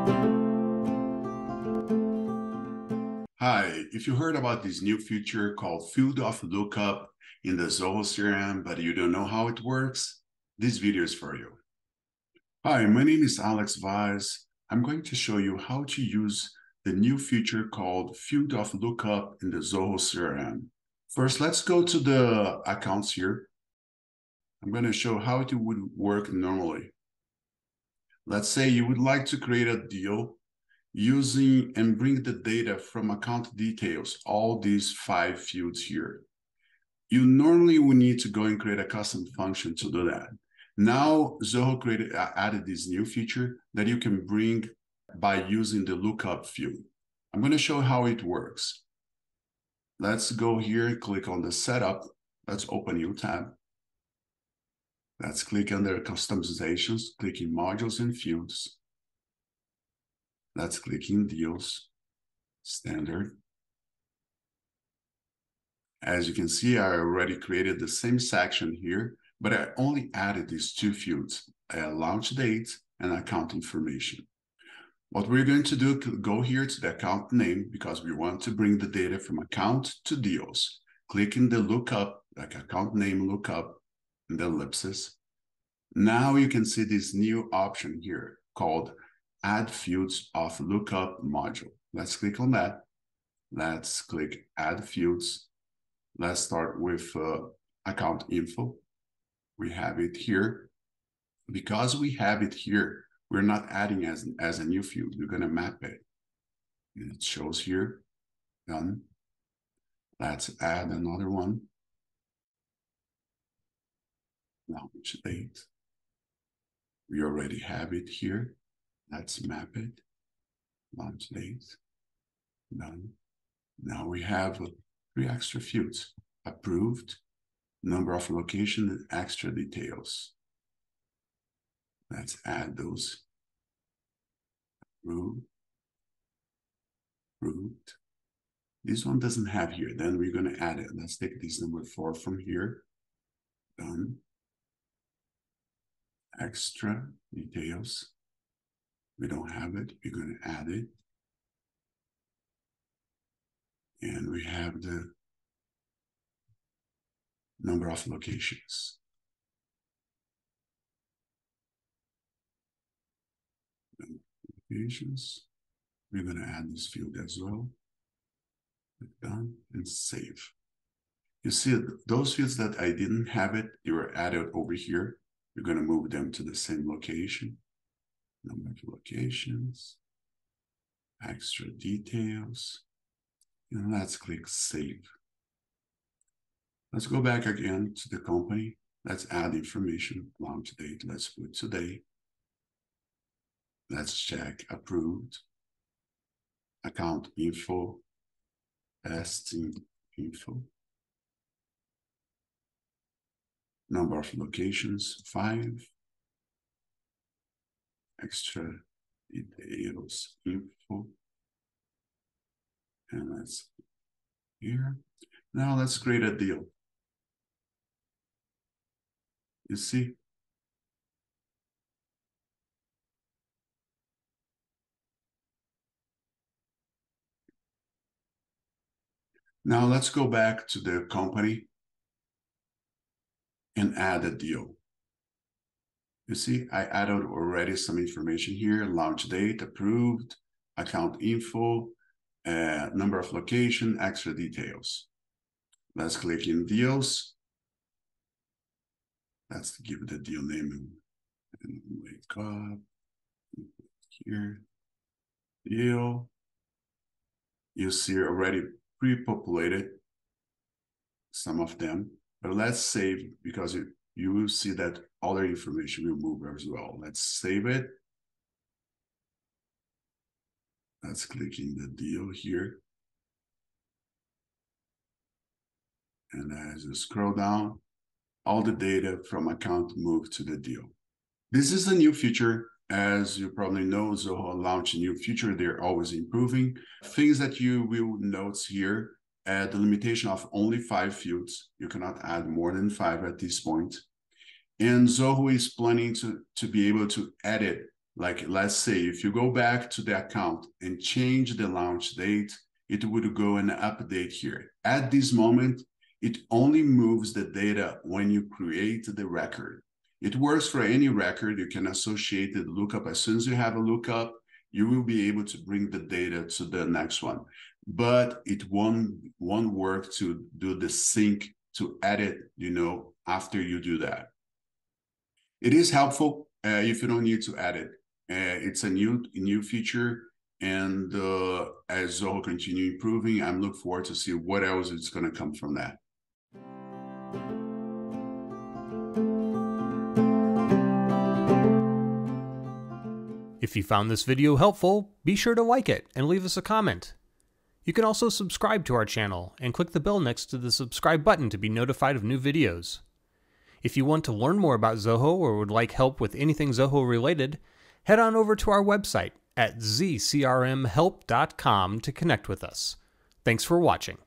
Hi, if you heard about this new feature called Field of Lookup in the Zoho CRM, but you don't know how it works, this video is for you. Hi, my name is Alex Vaz. I'm going to show you how to use the new feature called Field of Lookup in the Zoho CRM. First, let's go to the accounts here. I'm going to show how it would work normally. Let's say you would like to create a deal using and bring the data from account details, all these 5 fields here. You normally will need to go and create a custom function to do that. Now, Zoho added this new feature that you can bring by using the lookup field. I'm going to show how it works. Let's go here, click on the setup. Let's open a new tab. Let's click under customizations, click in modules and fields. Let's click in deals, standard. As you can see, I already created the same section here, but I only added these 2 fields, a launch date and account information. What we're going to do, go here to the account name because we want to bring the data from account to deals. Click in the lookup, like account name lookup, in the ellipsis. Now you can see this new option here called Add Fields of Lookup module. Let's click on that. Let's click Add Fields. Let's start with account info. We have it here. Because we have it here, we're not adding as a new field. We're going to map it. And it shows here. Done. Let's add another one. Launch date. We already have it here. Let's map it. Launch date. Done. Now we have 3 extra fields: approved, number of location, and extra details. Let's add those. Approved. Approved. This one doesn't have here. Then we're going to add it. Let's take this number 4 from here. Done. Extra details. We don't have it. We're going to add it. And we have the number of locations. Locations. We're going to add this field as well. Click done and save. You see those fields that I didn't have it, they were added over here. We're going to move them to the same location. Number of locations. Extra details. And let's click save. Let's go back again to the company. Let's add information, launch date. Let's put today. Let's check approved. Account info. Testing info. Number of locations, 5. Extra details info. And that's here. Now let's create a deal. You see? Now let's go back to the company and add a deal. You see, I added already some information here: launch date, approved, account info, number of location, extra details. Let's click in deals. Let's give it a deal name and wake up. Here, deal. You see already pre-populated some of them, but let's save because you will see that other information will move as well. Let's save it. Let's click in the deal here. And as you scroll down, all the data from account moved to the deal. This is a new feature. As you probably know, Zoho launched a new feature. They're always improving. Things that you will note here, the limitation of only 5 fields. You cannot add more than 5 at this point. And Zoho is planning to be able to edit Like, let's say if you go back to the account and change the launch date, it would go and update here. At this moment, it only moves the data when you create the record. It works for any record. You can associate the lookup. As soon as you have a lookup, you will be able to bring the data to the next one. But it won't work to do the sync, to edit, after you do that. It is helpful if you don't need to edit. It's a new feature, and as Zoho continue improving, I'm looking forward to see what else is going to come from that. If you found this video helpful, be sure to like it and leave us a comment. You can also subscribe to our channel and click the bell next to the subscribe button to be notified of new videos. If you want to learn more about Zoho or would like help with anything Zoho related, head on over to our website at zcrmhelp.com to connect with us. Thanks for watching.